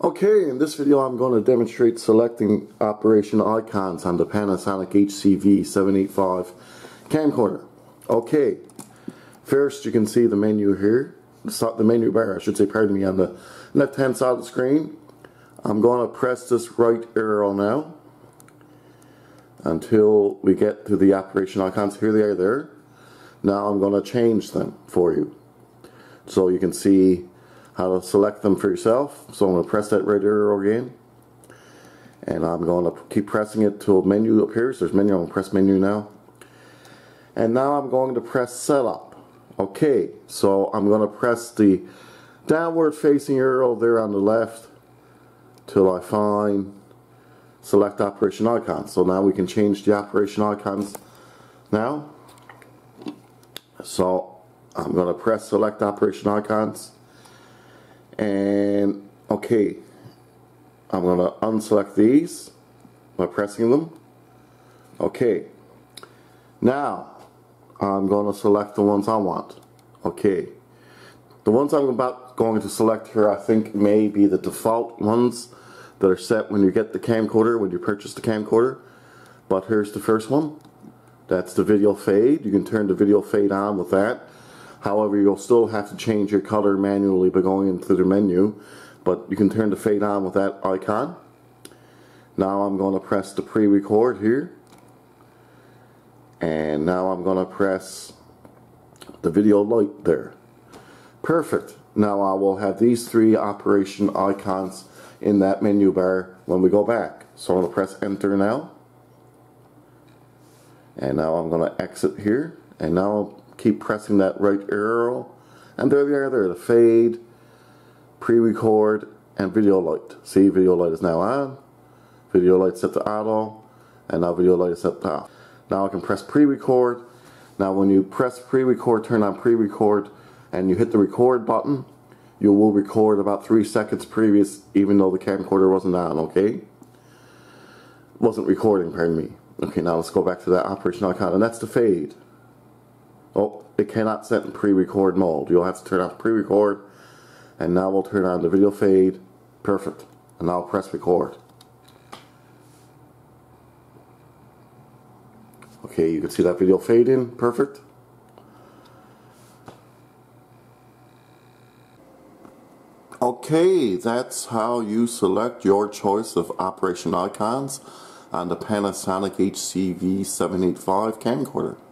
Okay, in this video I'm going to demonstrate selecting operation icons on the Panasonic HCV785 camcorder. Okay, first you can see the menu here, the menu bar I should say, pardon me, on the left hand side of the screen. I'm going to press this right arrow now until we get to the operation icons. Here they are there. Now I'm going to change them for you so you can see how to select them for yourself. So I'm going to press that right arrow again, and I'm going to keep pressing it till menu appears. There's menu. I'm going to press menu now, and now I'm going to press setup. Okay, so I'm going to press the downward facing arrow there on the left till I find select operation icons. So now we can change the operation icons now. So I'm going to press select operation icons. And okay, I'm going to unselect these by pressing them. Okay, now I'm going to select the ones I want. Okay, the ones I'm going to select here I think may be the default ones that are set when you get the camcorder, when you purchase the camcorder. But here's the first one. That's the video fade. You can turn the video fade on with that. However, you'll still have to change your color manually by going into the menu, but you can turn the fade on with that icon. Now I'm going to press the pre-record here, and now I'm going to press the video light there. Perfect. Now I will have these three operation icons in that menu bar when we go back. So I'm going to press enter now, and now I'm going to exit here, and now I'll keep pressing that right arrow, and there they are there, the fade, pre-record, and video light. See, video light is now on, video light set to auto, and now video light is set to off. Now I can press pre-record. Now when you press pre-record, turn on pre-record, and you hit the record button, you will record about 3 seconds previous, even though the camcorder wasn't on, okay? Wasn't recording, pardon me. Okay, now let's go back to that operation icon, and that's the fade. Oh, it cannot set in pre-record mode. You'll have to turn off pre-record, and now we'll turn on the video fade. Perfect. And now I'll press record. Okay, you can see that video fade in. Perfect. Okay, that's how you select your choice of operation icons on the Panasonic HCV785 camcorder.